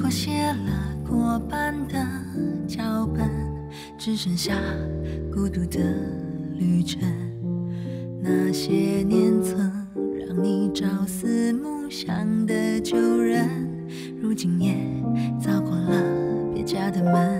我写了过半的脚本，只剩下孤独的旅程。那些年曾让你朝思暮想的旧人，如今也早过了别家的门。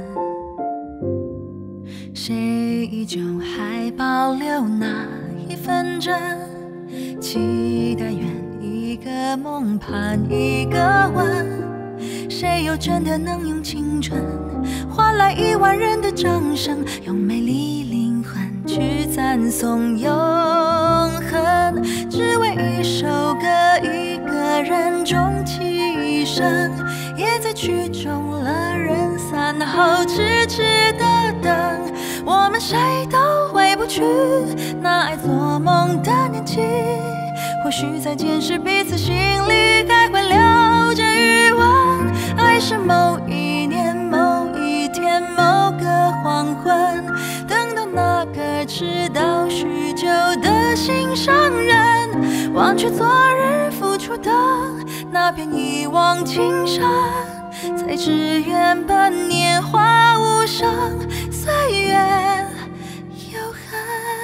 谁依旧还保留那一份真，期待圆一个梦，盼一个吻。谁又真的能用青春换来1万人的掌声，用美丽灵魂去赞颂永恒？只为一首歌，一个人终其一生，也在曲终了人散后痴痴的等。我们谁都回不去那爱做梦的年纪，或许在见识彼此心里，该会留着余温。爱是某一年某一天某个黄昏，等到那个迟到许久的心上人，忘却昨日付出的那片一往情深，才知原本年华无声，岁月有痕。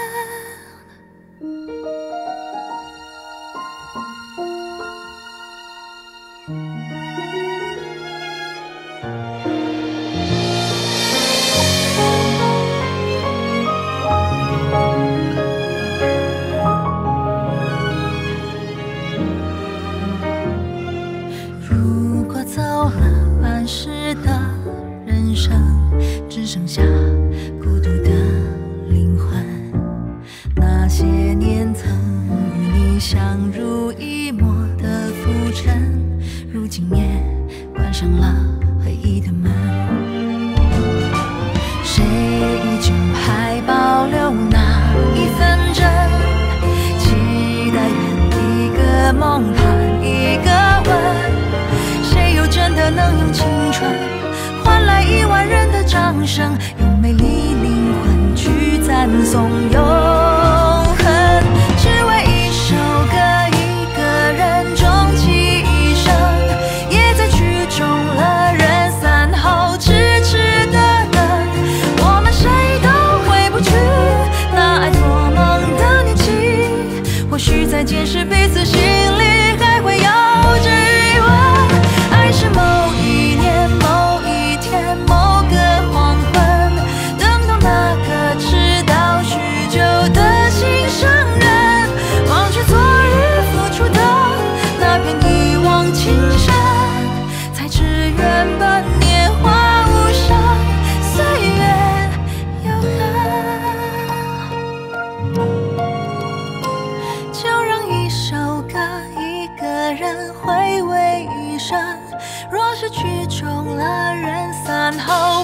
如果走了半世的人生，只剩下孤独的灵魂。那些年曾与你相濡以沫的浮尘，如今也关上了回忆的门。谁依旧还保留那一份真，期待圆一个梦，盼一个吻。谁又真的能用青春换来1万人的掌声，用美丽灵魂去赞颂永恒？只为一首歌，一个人终其一生，也在曲终了人散后痴痴的等。我们谁都回不去那爱做梦的年纪，或许在见识彼此心里，还会有着余温。爱是某一年某一天某个黄昏，等到那个迟到许久的心上人，忘却昨日付出的那片一往情深，才知原本年华无声，岁月有痕。就让一首歌，一个人回味一生，若是曲终了人散后